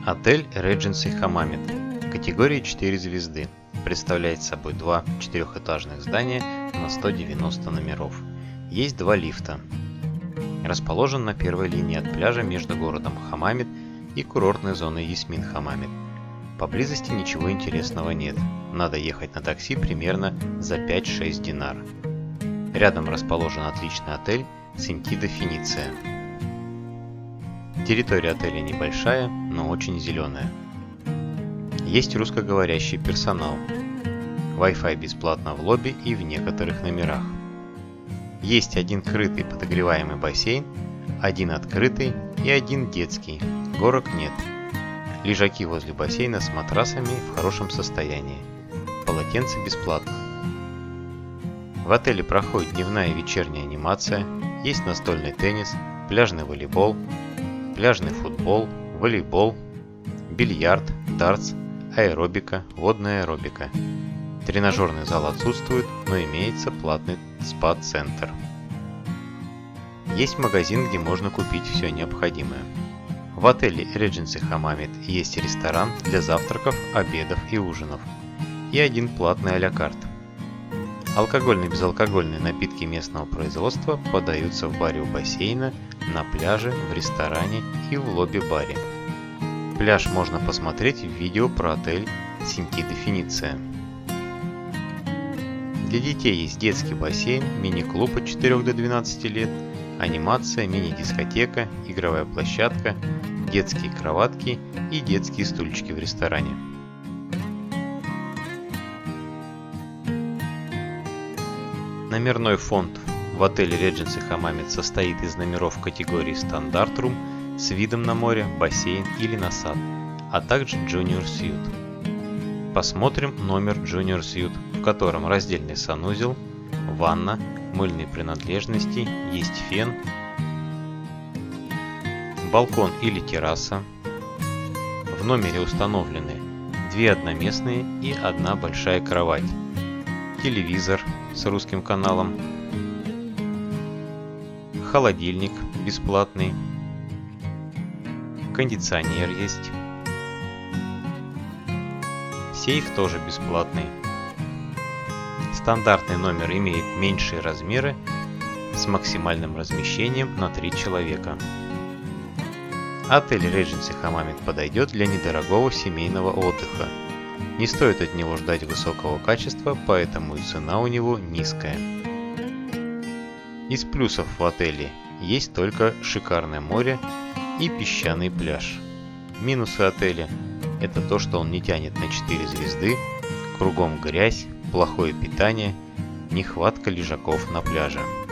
Отель Regency Hammamet категории 4 звезды. Представляет собой два четырехэтажных здания на 190 номеров. Есть два лифта. Расположен на первой линии от пляжа между городом Хаммамет и курортной зоной Ясмин Хаммамет. Поблизости ничего интересного нет. Надо ехать на такси примерно за 5-6 динар. Рядом расположен отличный отель Sentida Финиция. Территория отеля небольшая, но очень зеленая. Есть русскоговорящий персонал. Wi-Fi бесплатно в лобби и в некоторых номерах. Есть один крытый подогреваемый бассейн, один открытый и один детский. Горок нет. Лежаки возле бассейна с матрасами в хорошем состоянии. Полотенце бесплатно. В отеле проходит дневная и вечерняя анимация, есть настольный теннис, пляжный волейбол, пляжный футбол, волейбол, бильярд, дартс, аэробика, водная аэробика. Тренажерный зал отсутствует, но имеется платный спа-центр. Есть магазин, где можно купить все необходимое. В отеле Regency Hammamet есть ресторан для завтраков, обедов и ужинов. И один платный а-ля карт. Алкогольные и безалкогольные напитки местного производства подаются в баре у бассейна, на пляже, в ресторане и в лобби-баре. Пляж можно посмотреть в видео про отель Sentida Финиция. Для детей есть детский бассейн, мини-клуб от 4 до 12 лет, анимация, мини-дискотека, игровая площадка, детские кроватки и детские стульчики в ресторане. Номерной фонд в отеле Regency Hammamet состоит из номеров категории Стандарт Рум с видом на море, бассейн или на сад, а также Junior Suite. Посмотрим номер Junior Suite, в котором раздельный санузел, ванна, мыльные принадлежности, есть фен, балкон или терраса. В номере установлены две одноместные и одна большая кровать, телевизор с русским каналом, холодильник бесплатный, кондиционер есть, сейф тоже бесплатный. Стандартный номер имеет меньшие размеры с максимальным размещением на 3 человека. Отель Regency Hammamet подойдет для недорогого семейного отдыха. Не стоит от него ждать высокого качества, поэтому и цена у него низкая. Из плюсов в отеле есть только шикарное море и песчаный пляж. Минусы отеля – это то, что он не тянет на 4 звезды, кругом грязь, плохое питание, нехватка лежаков на пляже.